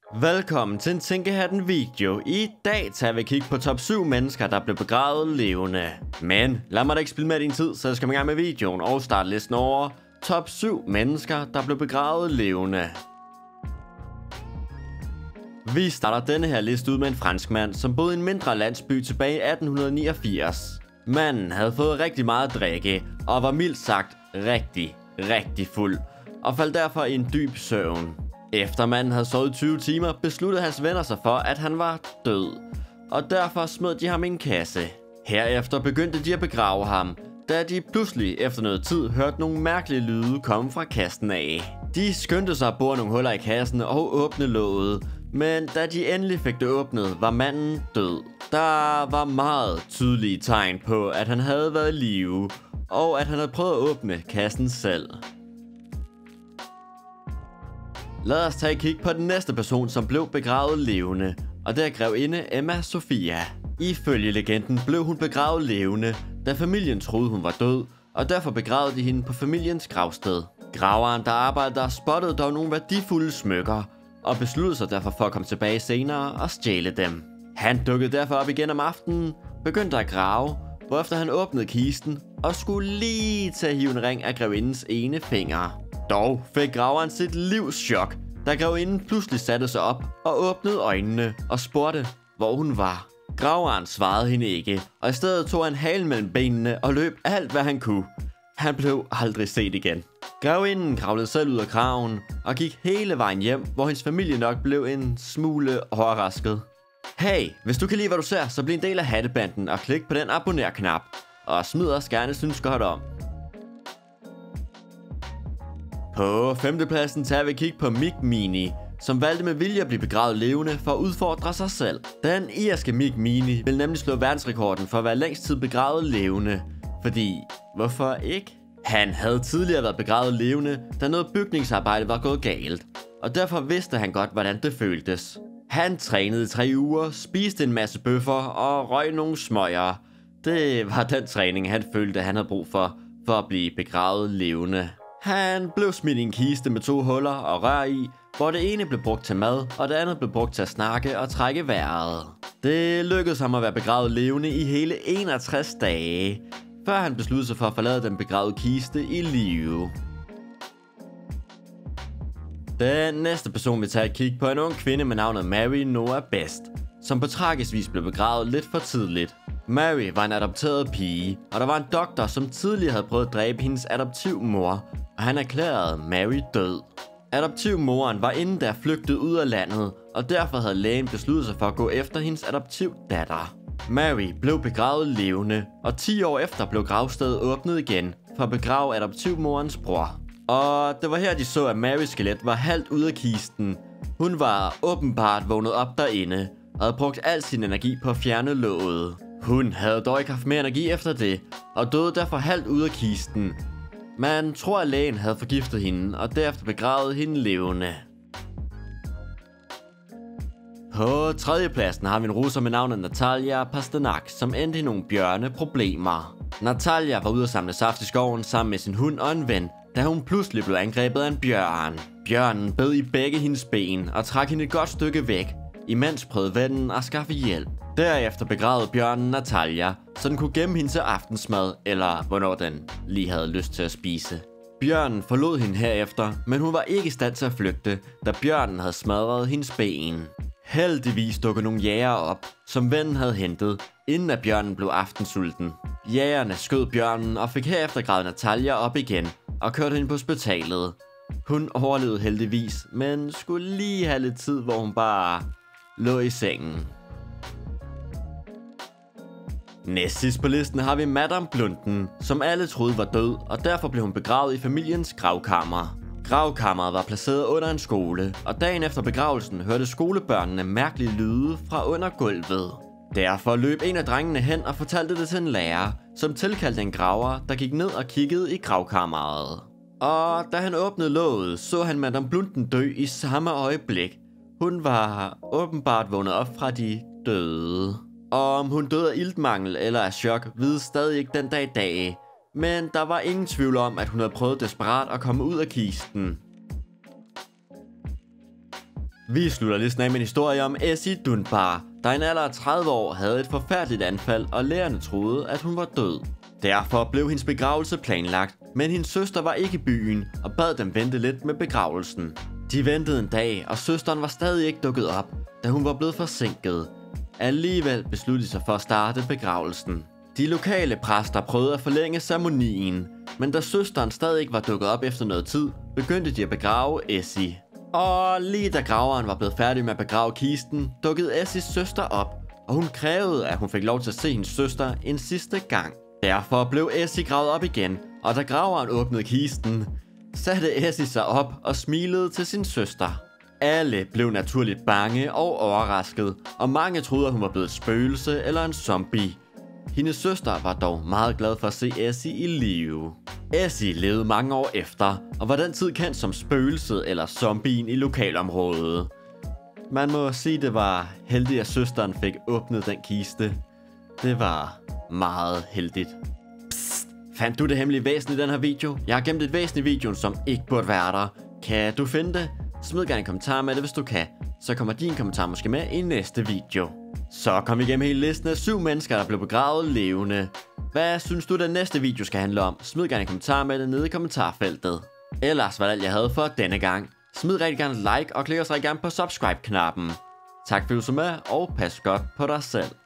Velkommen til en Tænkehatten video. I dag tager vi kig på top 7 mennesker, der blev begravet levende. Men lad mig da ikke spille med din tid, så jeg skal i gang med videoen og starte listen over top 7 mennesker, der blev begravet levende. Vi starter denne her liste ud med en franskmand, som boede i en mindre landsby tilbage i 1889. Manden havde fået rigtig meget at drikke og var mildt sagt rigtig fuld og faldt derfor i en dyb søvn. Efter manden havde sovet 20 timer, besluttede hans venner sig for, at han var død, og derfor smed de ham i en kasse. Herefter begyndte de at begrave ham, da de pludselig efter noget tid hørte nogle mærkelige lyde komme fra kassen af. De skyndte sig at bore nogle huller i kassen og åbne låget, men da de endelig fik det åbnet, var manden død. Der var meget tydelige tegn på, at han havde været i live, og at han havde prøvet at åbne kassen selv. Lad os tage et kig på den næste person, som blev begravet levende, og det er grevinde Emma Sophia. Ifølge legenden blev hun begravet levende, da familien troede hun var død, og derfor begravede de hende på familiens gravsted. Graveren, der arbejdede der, spottede dog nogle værdifulde smykker, og besluttede sig derfor for at komme tilbage senere og stjæle dem. Han dukkede derfor op igen om aftenen, begyndte at grave, hvorefter han åbnede kisten og skulle lige til at hive en ring af grevindens ene finger. Dog fik graveren sit livs chok, da grevinden pludselig satte sig op og åbnede øjnene og spurgte, hvor hun var. Graveren svarede hende ikke, og i stedet tog han halen mellem benene og løb alt, hvad han kunne. Han blev aldrig set igen. Grevinden kravlede selv ud af graven og gik hele vejen hjem, hvor hendes familie nok blev en smule overrasket. Hey, hvis du kan lide, hvad du ser, så bliv en del af Hattebanden og klik på den abonner-knap. Og smid os gerne, synes godt om. På 5. pladsen tager vi kig på Mick Meaney, som valgte med vilje at blive begravet levende for at udfordre sig selv. Den irske Mick Meaney vil nemlig slå verdensrekorden for at være længst tid begravet levende. Fordi, hvorfor ikke? Han havde tidligere været begravet levende, da noget bygningsarbejde var gået galt. Og derfor vidste han godt, hvordan det føltes. Han trænede i 3 uger, spiste en masse bøffer og røg nogle smøger. Det var den træning, han følte, han havde brug for at blive begravet levende. Han blev smidt i en kiste med 2 huller og rør i, hvor det ene blev brugt til mad, og det andet blev brugt til at snakke og trække vejret. Det lykkedes ham at være begravet levende i hele 61 dage, før han besluttede sig for at forlade den begravede kiste i live. Den næste person vi tager et kig på er en ung kvinde med navnet Mary Noah Best, som på tragisk vis blev begravet lidt for tidligt. Mary var en adopteret pige, og der var en doktor, som tidligere havde prøvet at dræbe hendes adoptivmor, og han erklærede Mary død. Adoptivmoren var inden der flygtet ud af landet, og derfor havde lægen besluttet sig for at gå efter hendes adoptivdatter. Mary blev begravet levende, og 10 år efter blev gravstedet åbnet igen for at begrave adoptivmorens bror. Og det var her de så, at Marys skelet var halvt ude af kisten. Hun var åbenbart vågnet op derinde, og havde brugt al sin energi på at fjerne låget. Hun havde dog ikke haft mere energi efter det, og døde derfor halvt ude af kisten. Man tror, at lægen havde forgiftet hende, og derefter begravet hende levende. På 3. pladsen har vi en russer med navnet Natalia Pasternak, som endte i nogle bjørneproblemer. Natalia var ude at samle saft i skoven sammen med sin hund og en ven, da hun pludselig blev angrebet af en bjørn. Bjørnen bed i begge hendes ben og trak hende et godt stykke væk, imens prøvede vennen at skaffe hjælp. Derefter begravede bjørnen Natalia, så den kunne gemme hende til aftensmad, eller hvornår den lige havde lyst til at spise. Bjørnen forlod hende herefter, men hun var ikke i stand til at flygte, da bjørnen havde smadret hendes ben. Heldigvis dukkede nogle jæger op, som vennen havde hentet, inden at bjørnen blev aftensulten. Jægerne skød bjørnen og fik herefter gravet Natalia op igen og kørte hende på hospitalet. Hun overlevede heldigvis, men skulle lige have lidt tid, hvor hun bare lå i sengen. Næstsidst på listen har vi Madame Blunden, som alle troede var død, og derfor blev hun begravet i familiens gravkammer. Gravkammeret var placeret under en skole, og dagen efter begravelsen hørte skolebørnene mærkelige lyde fra under gulvet. Derfor løb en af drengene hen og fortalte det til en lærer, som tilkaldte en graver, der gik ned og kiggede i gravkammeret. Og da han åbnede låget, så han Madame Blunden dø i samme øjeblik. Hun var åbenbart vågnet op fra de døde. Og om hun døde af iltmangel eller af chok, vides stadig ikke den dag i dag. Men der var ingen tvivl om, at hun havde prøvet desperat at komme ud af kisten. Vi slutter listen af med en historie om Essie Dunbar, der i en alder af 30 år havde et forfærdeligt anfald, og lægerne troede, at hun var død. Derfor blev hendes begravelse planlagt, men hendes søster var ikke i byen og bad dem vente lidt med begravelsen. De ventede en dag, og søsteren var stadig ikke dukket op, da hun var blevet forsinket. Alligevel besluttede de sig for at starte begravelsen. De lokale præster prøvede at forlænge ceremonien, men da søsteren stadig ikke var dukket op efter noget tid, begyndte de at begrave Essie. Og lige da graveren var blevet færdig med at begrave kisten, dukkede Essies søster op, og hun krævede, at hun fik lov til at se hendes søster en sidste gang. Derfor blev Essie gravet op igen, og da graveren åbnede kisten, satte Essie sig op og smilede til sin søster. Alle blev naturligt bange og overrasket, og mange troede, at hun var blevet et spøgelse eller en zombie. Hendes søster var dog meget glad for at se Essie i live. Essie levede mange år efter, og var den tid kendt som spøgelset eller zombien i lokalområdet. Man må sige, det var heldigt, at søsteren fik åbnet den kiste. Det var meget heldigt. Psst, fandt du det hemmelige væsen i den her video? Jeg har gemt et væsen i videoen, som ikke burde være der. Kan du finde det? Smid gerne en kommentar med det, hvis du kan. Så kommer din kommentar måske med i næste video. Så kom vi igennem hele listen af 7 mennesker, der blev begravet levende. Hvad synes du, den næste video skal handle om? Smid gerne en kommentar med det nede i kommentarfeltet. Ellers var det alt, jeg havde for denne gang. Smid rigtig gerne et like, og klik også rigtig gerne på subscribe-knappen. Tak fordi du så med, og pas godt på dig selv.